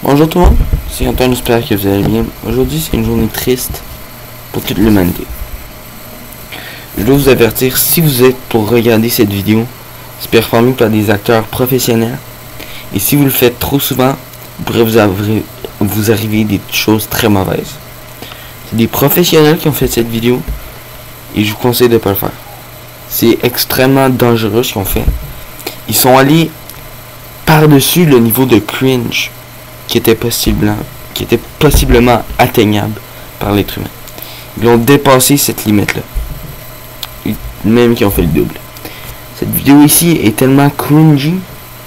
Bonjour tout le monde, c'est Antoine, j'espère que vous allez bien. Aujourd'hui c'est une journée triste pour toute l'humanité. Je dois vous avertir, si vous êtes pour regarder cette vidéo, c'est performé par des acteurs professionnels. Et si vous le faites trop souvent, il pourrait vous arriver des choses très mauvaises. C'est des professionnels qui ont fait cette vidéo et je vous conseille de ne pas le faire. C'est extrêmement dangereux ce qu'ils ont fait. Ils sont allés par-dessus le niveau de cringe qui était possiblement atteignable par l'être humain. Ils ont dépassé cette limite-là. Même qui ont fait le double. Cette vidéo ici est tellement cringy.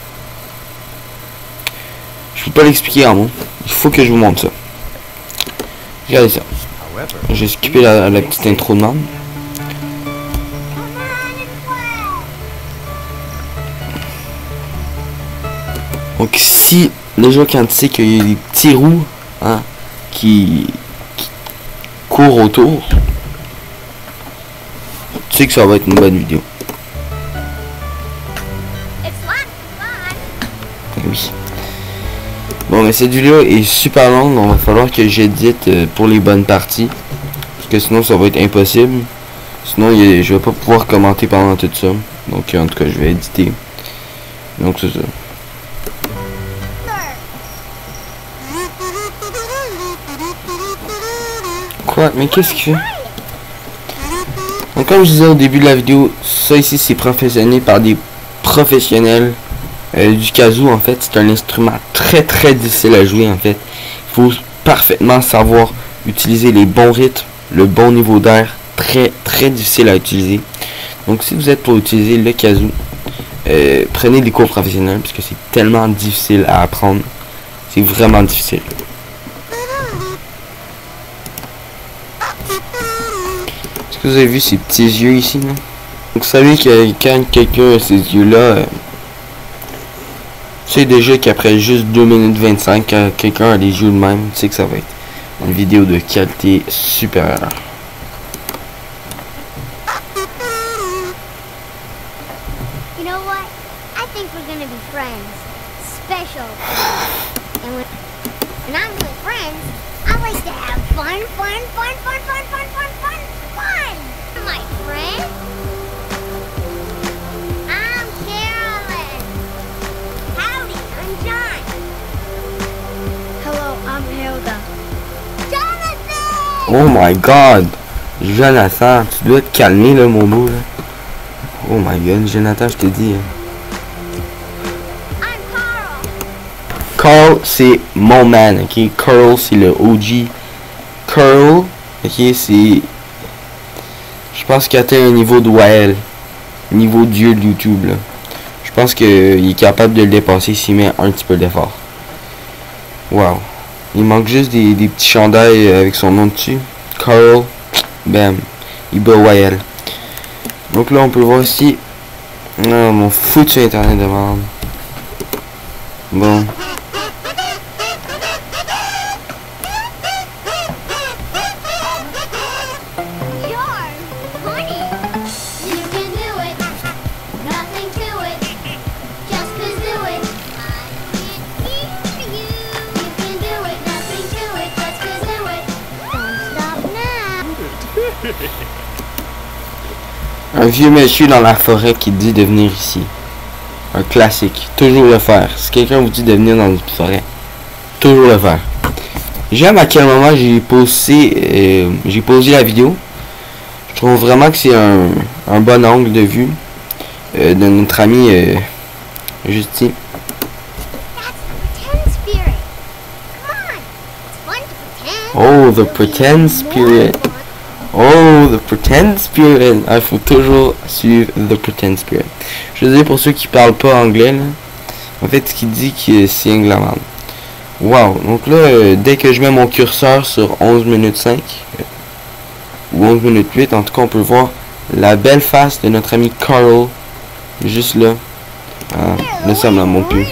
Je peux pas l'expliquer en mots. Il faut que je vous montre ça. Regardez ça. J'ai skippé la petite intro de membre. Donc si déjà quand tu sais qu'il y a des petits roues hein, qui courent autour, tu sais que ça va être une bonne vidéo. Oui. Bon mais cette vidéo est super longue, donc il va falloir que j'édite pour les bonnes parties. Parce que sinon ça va être impossible. Sinon je vais pas pouvoir commenter pendant tout ça. Donc en tout cas je vais éditer. Donc c'est ça. Quoi? Mais qu'est-ce qu'il fait? Donc comme je disais au début de la vidéo, ça ici c'est professionnel par des professionnels du kazoo. En fait c'est un instrument très difficile à jouer. En fait il faut parfaitement savoir utiliser les bons rythmes, le bon niveau d'air, très difficile à utiliser. Donc si vous êtes pour utiliser le kazoo, prenez des cours professionnels parce que c'est tellement difficile à apprendre. C'est vraiment difficile. Est-ce que vous avez vu ces petits yeux ici là? Donc vous savez que quand quelqu'un a ces yeux là, tu sais déjà qu'après juste 2 minutes 25, quand quelqu'un a les yeux de même, tu sais que ça va être une vidéo de qualité supérieure. You know what? I think we're gonna be friends. Special. And when I'm with friends, I like to have fun. My friend? I'm Carolyn. Howdy, I'm John. Hello, I'm Hilda. Jonathan! Oh my god! Jonathan, tu dois te calmer là mon beau là. Oh my god, Jonathan, je te dis. I'm Carl. Carl, c'est mon man, ok? Carl, c'est le OG. Carl, ok, c'est... Je pense qu'il atteint un niveau de Wael. Niveau dieu de YouTube, là. Je pense qu'il est capable de le dépasser s'il met un petit peu d'effort. Wow. Il manque juste des petits chandails avec son nom dessus. Carl, bam. Il bat Wael. Donc là, on peut voir ici. Non, mon foutu internet demande. Bon. Un vieux monsieur dans la forêt qui dit de venir ici. Un classique. Toujours le faire. Si quelqu'un vous dit de venir dans une forêt, toujours le faire. J'aime à quel moment j'ai posé la vidéo. Je trouve vraiment que c'est un bon angle de vue de notre ami Justy. Oh, the pretend spirit. Oh, the pretend spirit. Il faut toujours suivre the pretend spirit. Je veux dire pour ceux qui parlent pas anglais là, en fait ce qu'il dit que c'est anglamande. Wow. Donc là, dès que je mets mon curseur sur 11 minutes 5 ou 11 minutes 8, en tout cas on peut voir la belle face de notre ami Carl juste là. Là ça me la montre plus.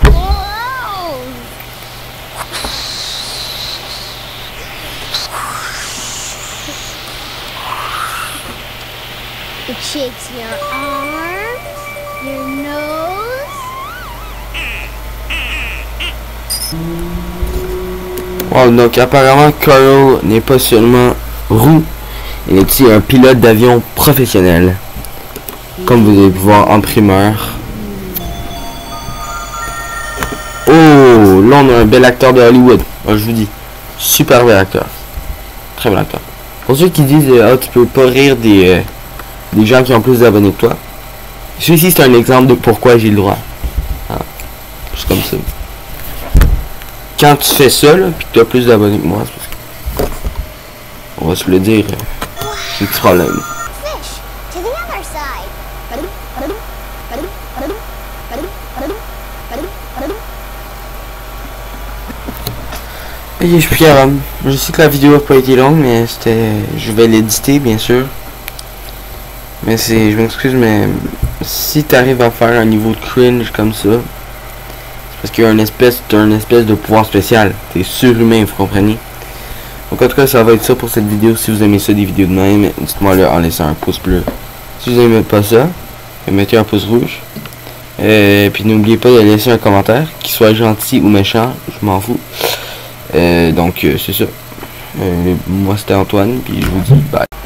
It shakes your arms, your nose. Wow, donc apparemment Carl n'est pas seulement roux, il est aussi un pilote d'avion professionnel. Comme vous allez voir en primeur. Oh, là on a un bel acteur de Hollywood. Moi, je vous dis, super bel acteur. Très bel acteur. Pour ceux qui disent, ah, tu peux pas rire des gens qui ont plus d'abonnés que toi. Celui-ci c'est un exemple de pourquoi j'ai le droit. Ah, juste comme ça. Quand tu fais ça, là, puis que tu as plus d'abonnés que moi, c'est parce que, on va se le dire, j'ai des problèmes. Fish to the other side. Ok, je suis plus capable. Je sais que la vidéo n'a pas été longue, mais c'était... Je vais l'éditer, bien sûr. Mais c'est... Je m'excuse, mais... Si tu arrives à faire un niveau de cringe comme ça, c'est parce qu'il y a une espèce de pouvoir spécial. T'es surhumain, vous comprenez? Donc en tout cas, ça va être ça pour cette vidéo. Si vous aimez ça, des vidéos de même, dites-moi là en laissant un pouce bleu. Si vous aimez pas ça, mettez un pouce rouge. Puis n'oubliez pas de laisser un commentaire, qu'il soit gentil ou méchant, je m'en fous. Donc c'est ça. Moi c'était Antoine, puis je vous dis bye.